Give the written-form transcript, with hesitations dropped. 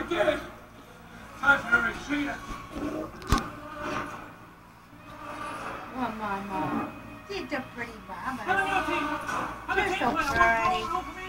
did it! Time for her to see it. Come on, Mom. She's a pretty mama. Hello, Team. You're so pretty.